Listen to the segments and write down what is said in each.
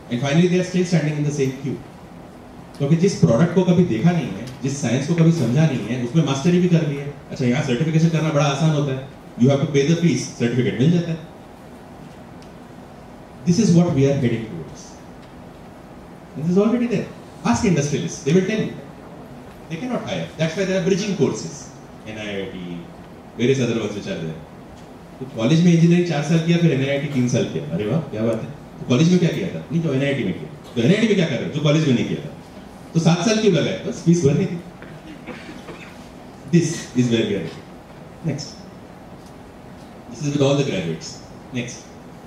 And finally they are still standing in the same queue. क्योंकि जिस product को कभी देखा नहीं है, जिस साइंस को कभी समझा नहीं है, उसमें मास्टरी भी कर ली है. अच्छा, यहाँ सर्टिफिकेशन करना बड़ा आसान होता है. You have to pay the fees, certificate मिल जाता है. This is what we are heading towards. This is already there. Ask industrialists, they will tell you. They cannot hire. That's why there are bridging courses. NIIT, various other ones which are there. तो college में engineering 4 साल किया, फिर NIIT 3 साल किया. अरे वाह, क्या बात है. तो कॉलेज में क्या किया था? नहीं, जो NIIT में किया. तो NIIT में क्या कर रहे हो? जो कॉलेज में नहीं किया था. तो 7 साल क्यों लगाए? बस फीस भरनी थी. This is where we are. Next. This is with all the graduates. Next.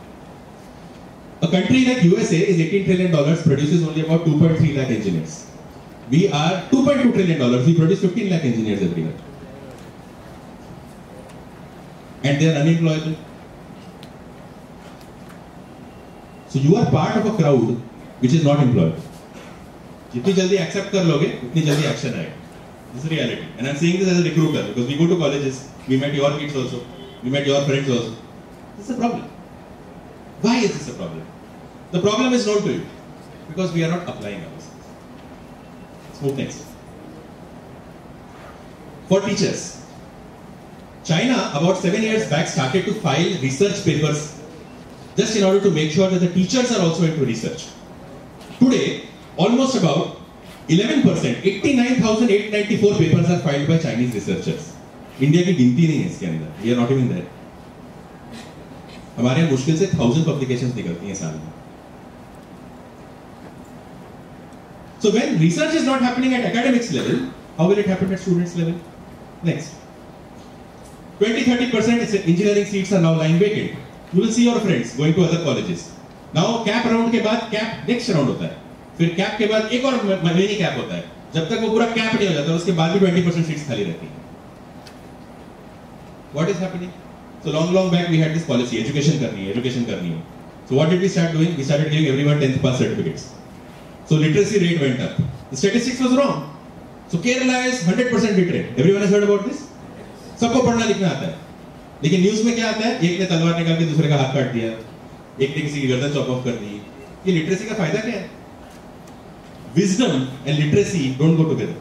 A country like USA is $18 trillion, produces only about 2.3 lakh engineers. We are $2.2 trillion. We produce 15 lakh engineers every year. And they are unemployable. So you are part of a crowd which is not employable. जितनी जल्दी accept कर लोगे, उतनी जल्दी action आएगा. This is reality. And I'm saying this as a recruiter because we go to colleges, we met your kids also, we met your friends also. This is a problem. Why is this a problem? The problem is known to you because we are not applying ourselves. Let's move next. For teachers, China about 7 years back started to file research papers just in order to make sure that the teachers are also into research. Today, almost about 11%, 89,894 papers are filed by Chinese researchers. India की गिनती नहीं है इसके अंदर. We are not even there. हमारे यहाँ मुश्किल से 1000 publications निकलती हैं साल में. So when research is not happening at academics level, how will it happen at students level? Next. 20-30% engineering seats are now lying vacant. You will see your friends going to other colleges. Now cap round के बाद cap next round होता है. फिर cap के बाद एक और mini cap होता है. जब तक वो पूरा cap नहीं हो जाता, उसके बाद भी 20% seats खाली रहती हैं. What is happening? So long back we had this policy, education करनी है. So what did we start doing? We started giving everyone 10th pass certificates. So literacy rate went up. The statistics was wrong. So Kerala is 100% literate. Everyone has heard about this? सबको पढ़ना लिखना आता है. लेकिन news में क्या आता है? एक ने तलवार निकाल के दूसरे का हाथ काट दिया. एक ने किसी की गर्दन चॉप ऑफ कर दी. ये लिटरेसी का फायदा क्या है? Wisdom and literacy don't go together.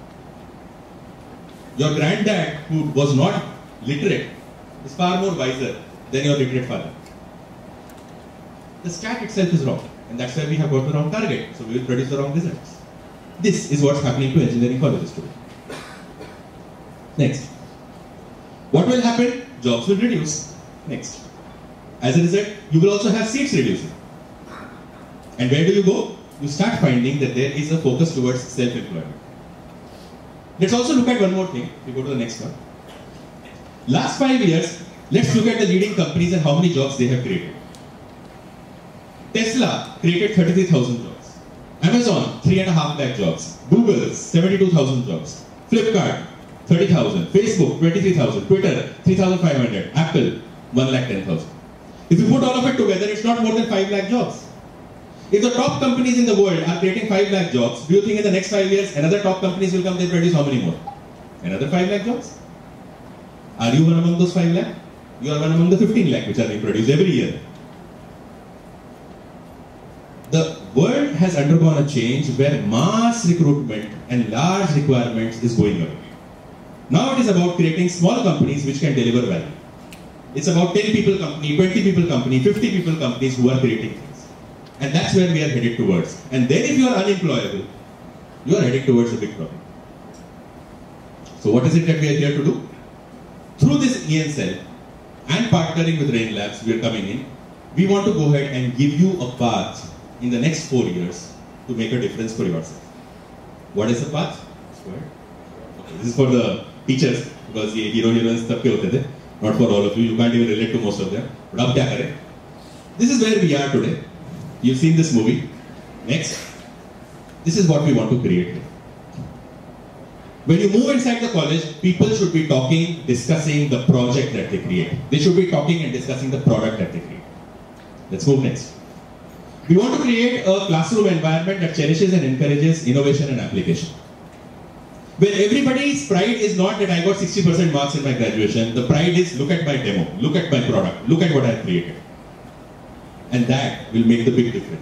Your granddad who was not literate is far more wiser than your literate father. The stat itself is wrong, and that's why we have got the wrong target. So we will produce the wrong results. This is what's happening to engineering colleges today. Next. What will happen? Jobs will reduce. Next. As a result, you will also have seats reducing. And where do you go? You start finding that there is a focus towards self-employment. Let's also look at one more thing. We go to the next one. Last 5 years, let's look at the leading companies and how many jobs they have created. Tesla created 33,000 jobs. Amazon, 3.5 lakh jobs. Google, 72,000 jobs. Flipkart, 30,000. Facebook, 23,000. Twitter, 3,500. Apple, 1,10,000. If you put all of it together, it's not more than 5 lakh jobs. If the top companies in the world are creating 5 lakh jobs, do you think in the next 5 years, another top companies will come, they produce how many more? Another 5 lakh jobs? Are you one among those 5 lakh? You are one among the 15 lakh which are being produced every year. The world has undergone a change where mass recruitment and large requirements is going away. Now it is about creating small companies which can deliver value. It's about 10 people company, 20 people company, 50 people companies who are creating things. And that's where we are headed towards. And then if you are unemployable, you are headed towards a big problem. So what is it that we are here to do? Through this EN cell and partnering with Rein Labs, we are coming in. We want to go ahead and give you a path in the next 4 years to make a difference for yourself. What is the path? Okay, this is for the teachers because the heroines tabke hote the, not for all of you. You can't even relate to most of them. But ab kya kare? This is where we are today. You've seen this movie. Next. This is what we want to create. When you move inside the college, people should be talking, discussing the project that they create. They should be talking and discussing the product that they create. Let's move next. We want to create a classroom environment that cherishes and encourages innovation and application. Where everybody's pride is not that I got 60% marks in my graduation. The pride is look at my demo, look at my product, look at what I've created. And that will make the big difference.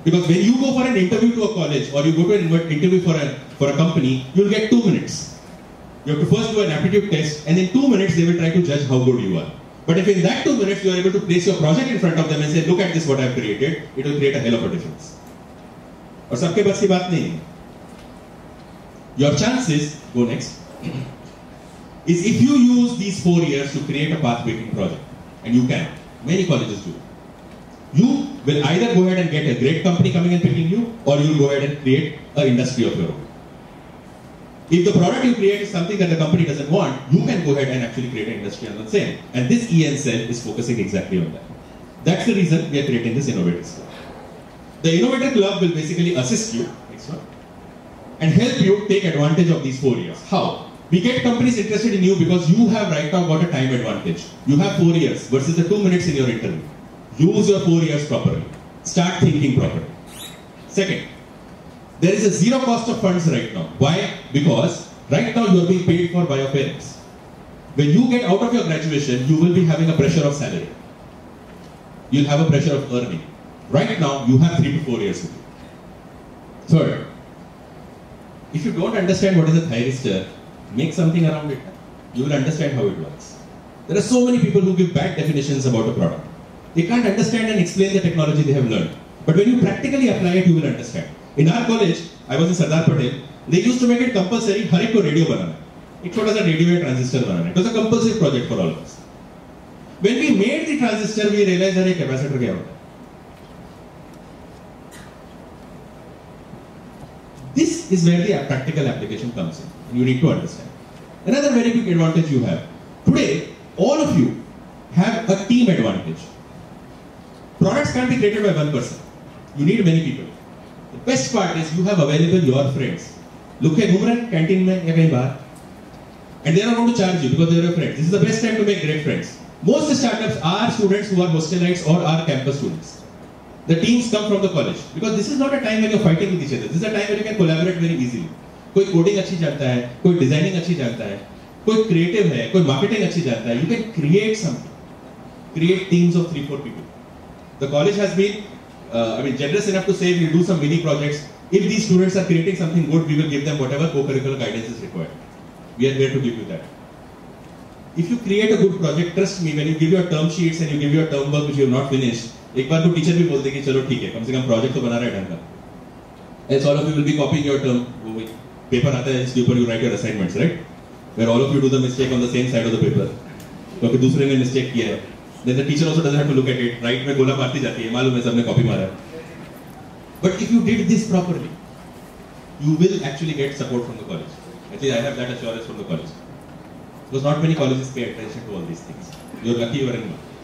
Because when you go for an interview to a college or you go to an interview for a company, you'll get 2 minutes. You have to first do an aptitude test, and in 2 minutes they will try to judge how good you are. But if in that 2 minutes you are able to place your project in front of them and say, look at this what I have created, it will create a hell of a difference. और सबके बस की बात नहीं है. Your chances, go next, is if you use these 4 years to create a path-breaking project, and you can, many colleges do. You will either go ahead and get a great company coming and picking you, or you will go ahead and create an industry of your own. If the product you create is something that the company doesn't want, you can go ahead and actually create an industry on the same. And this EN cell is focusing exactly on that. That's the reason we are creating this Innovators Club. The Innovator Club will basically assist you, next one, and help you take advantage of these 4 years. How? We get companies interested in you because you have right now got a time advantage. You have 4 years versus the 2 minutes in your interview. Use your 4 years properly. Start thinking properly. Second, there is a zero cost of funds right now. Why? Because right now you are being paid for by your parents. When you get out of your graduation, you will be having a pressure of salary. You'll have a pressure of earning. Right now, you have 3 to 4 years to do. Third, if you don't understand what is a thyristor, make something around it. You will understand how it works. There are so many people who give bad definitions about a product. They can't understand and explain the technology they have learned. But when you practically apply it, you will understand. In our college, I was in Sardar Patel, they used to make it compulsory, हर एक को radio बनाना. एक छोटा सा radio या transistor banana. It was a compulsory project for all of us. When we made the transistor, we realized that a capacitor क्या होता है. This is where the practical application comes in. And you need to understand. Another very big advantage you have. Today, all of you have a team advantage. Products can't be created by one person. You need many people. The best part is you have available your friends. Look at घूम canteen में या कहीं बाहर, and they are going to charge you because they are your friends. This is the best time to make great friends. Most startups are students who are hostelites or are campus students. The teams come from the college because this is not a time when you are fighting with each other. This is a time when you can collaborate very easily. कोई coding अच्छी जानता है, कोई designing अच्छी जानता है, कोई creative है, कोई marketing अच्छी जानता है. You can create something. Create teams of 3-4 people. The college has been generous enough to say we'll do some mini projects. If these students are creating something good, we will give them whatever co-curricular guidance is required. We are here to give you that. If you create a good project, trust me, when you give your term sheets and you give your term work which you have not finished, एक बार को teacher भी बोल दे कि चलो ठीक है, कम से कम project तो बना रहा है ढंग का. Else all of you will be copying your term. Paper आता है इसके ऊपर you write your assignments, right? Where all of you do the mistake on the same side of the paper. क्योंकि दूसरे ने mistake किया है. Then the teacher also doesn't have to look at it. Right में गोला मारती जाती है, मालूम है सबने कॉपी मारा है. But if you did this properly, you will actually get support from the college. Actually, I have that assurance from the college. Because not many colleges pay attention to all these things. You're lucky you are in one.